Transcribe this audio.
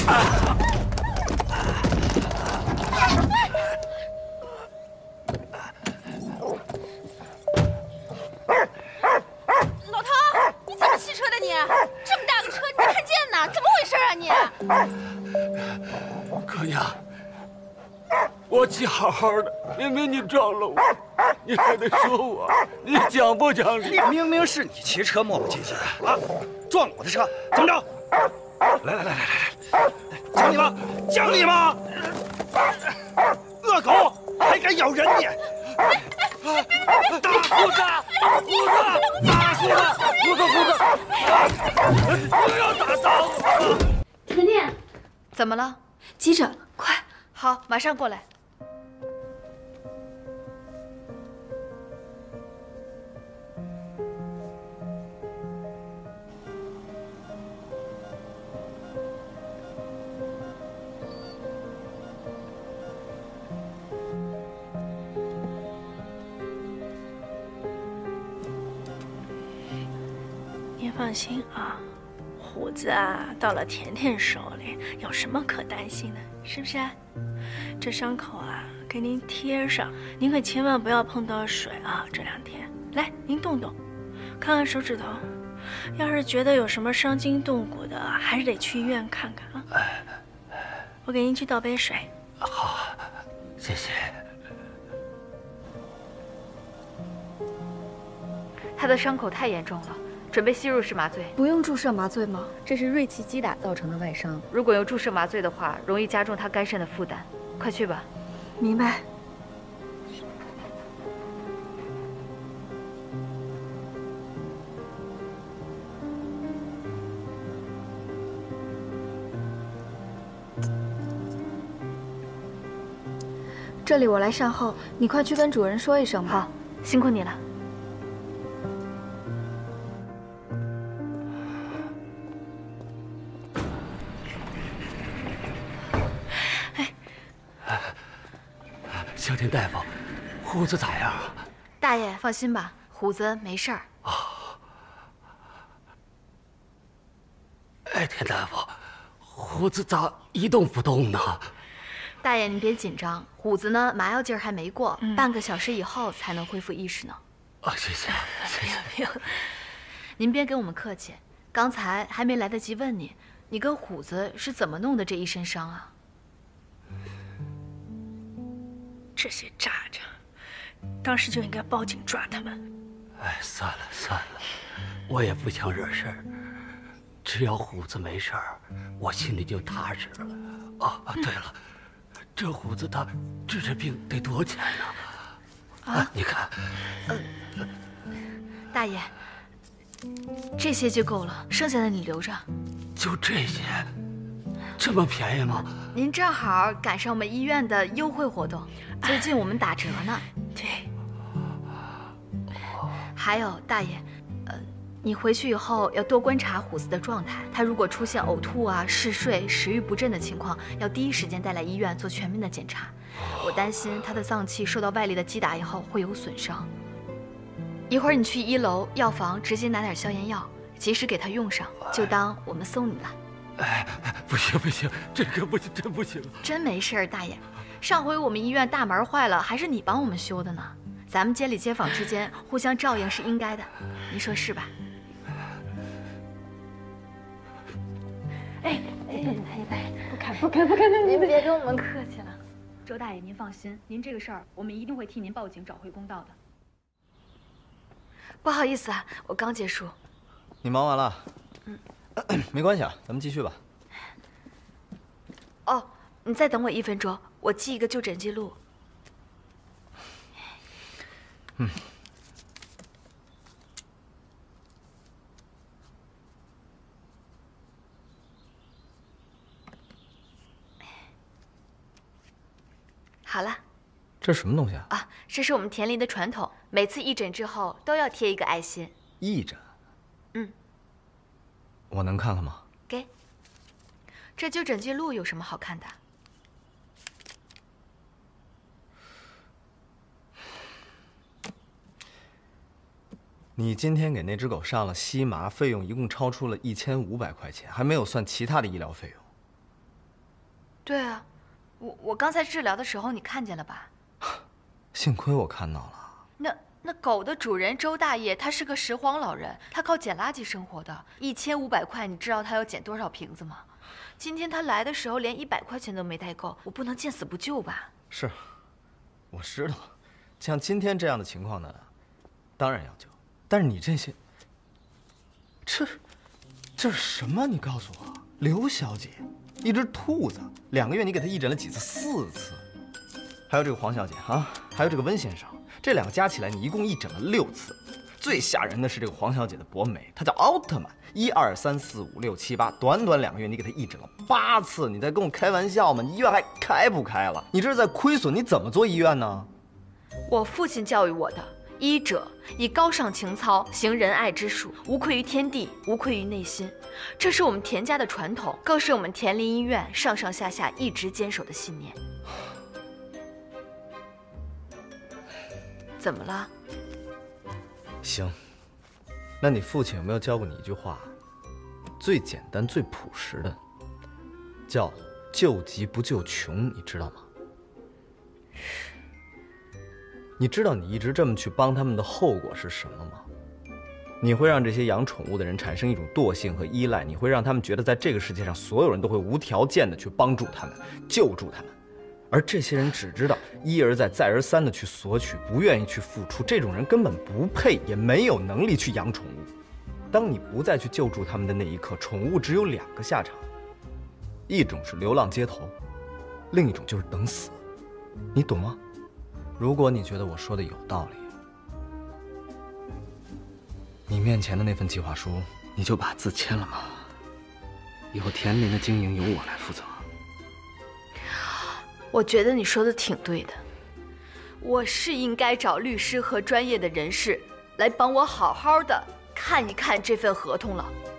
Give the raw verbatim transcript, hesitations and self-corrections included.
老头，你怎么骑车的你？这么大个车你没看见呢？怎么回事啊你？ 姑娘，我骑好好的，明明你撞了我，你还得说我，你讲不讲理？ 明明是你骑车磨磨唧唧的啊，撞了我的车，怎么着？来来来来来来，讲理吗？讲理吗？恶狗还敢咬人你！ 大胡子，胡子，大胡子，胡子胡子，不要打脏我！ 甜甜， 怎么了？ 急诊，快！ 好，马上过来。 您放心啊，虎子啊，到了甜甜手里，有什么可担心的？是不是？这伤口啊，给您贴上，您可千万不要碰到水啊！这两天，来，您动动，看看手指头。要是觉得有什么伤筋动骨的，还是得去医院看看啊。我给您去倒杯水。 好，谢谢。 他的伤口太严重了。准备吸入式麻醉， 不用注射麻醉吗？ 这是锐器击打造成的外伤， 如果用注射麻醉的话，容易加重他肝肾的负担。快去吧。 明白。这里我来善后，你快去跟主人说一声吧。 好，辛苦你了。 小田大夫，虎子咋样啊？ 大爷放心吧，虎子没事儿。 啊。哎，田大夫，虎子咋一动不动呢？ 大爷，您别紧张，虎子呢麻药劲儿还没过，嗯、半个小时以后才能恢复意识呢。 啊，谢谢，谢谢。 您别跟我们客气，刚才还没来得及问你，你跟虎子是怎么弄的这一身伤啊？ 这些渣渣，当时就应该报警抓他们。 哎，算了算了，我也不想惹事儿。只要虎子没事儿，我心里就踏实了。啊啊，对了，这虎子他治这病得多少钱呢？啊，你看， 呃，大爷，这些就够了，剩下的你留着。 就这些？这么便宜吗？ 您正好赶上我们医院的优惠活动，最近我们打折呢。 对。 还有大爷，呃，你回去以后要多观察虎子的状态，他如果出现呕吐啊、嗜睡、食欲不振的情况，要第一时间带来医院做全面的检查。我担心他的脏器受到外力的击打以后会有损伤。一会儿你去一楼药房直接拿点消炎药，及时给他用上，就当我们送你了。 哎，不行不行，这个不行，真不行。 真没事儿，大爷。上回我们医院大门坏了，还是你帮我们修的呢。咱们街里街坊之间互相照应是应该的，您说是吧？ 哎哎哎，不看不看不看， 您别跟我们客气了。 周大爷，您放心，您这个事儿我们一定会替您报警，找回公道的。 不好意思啊，我刚结束。 你忙完了？ 嗯。 没关系啊，咱们继续吧。 哦，你再等我一分钟，我记一个就诊记录。 嗯。 好了。 这是什么东西啊？ 啊，这是我们田林的传统，每次义诊之后都要贴一个爱心。 义诊？ 嗯。 我能看看吗？ 给。这就诊记录有什么好看的？ 你今天给那只狗上了西麻，费用一共超出了一千五百块钱，还没有算其他的医疗费用。 对啊，我我刚才治疗的时候你看见了吧？ 幸亏我看到了。 那那狗的主人周大爷，他是个拾荒老人，他靠捡垃圾生活的。一千五百块，你知道他要捡多少瓶子吗？今天他来的时候连一百块钱都没带够，我不能见死不救吧？ 是，我知道，像今天这样的情况呢，当然要救。但是你这些，这这是什么？你告诉我，刘小姐，一只兔子，两个月你给她义诊了几次？四次。还有这个黄小姐啊，还有这个温先生，这两个加起来你一共义诊了六次。最吓人的是这个黄小姐的博美，她叫奥特曼，一二三四五六七八，短短两个月你给她义诊了八次，你在跟我开玩笑吗？你医院还开不开了？你这是在亏损，你怎么做医院呢？ 我父亲教育我的，医者以高尚情操行仁爱之术，无愧于天地，无愧于内心，这是我们田家的传统，更是我们田林医院上上下下一直坚守的信念。怎么了？ 行，那你父亲有没有教过你一句话？最简单、最朴实的，叫“救急不救穷”，你知道吗？你知道你一直这么去帮他们的后果是什么吗？你会让这些养宠物的人产生一种惰性和依赖，你会让他们觉得在这个世界上所有人都会无条件的去帮助他们、救助他们。而这些人只知道一而再、再而三的去索取，不愿意去付出。这种人根本不配，也没有能力去养宠物。当你不再去救助他们的那一刻，宠物只有两个下场：一种是流浪街头，另一种就是等死。你懂吗？如果你觉得我说的有道理，你面前的那份计划书， 你就把字签了吗？以后田林的经营由我来负责。 我觉得你说的挺对的，我是应该找律师和专业的人士来帮我好好的看一看这份合同了。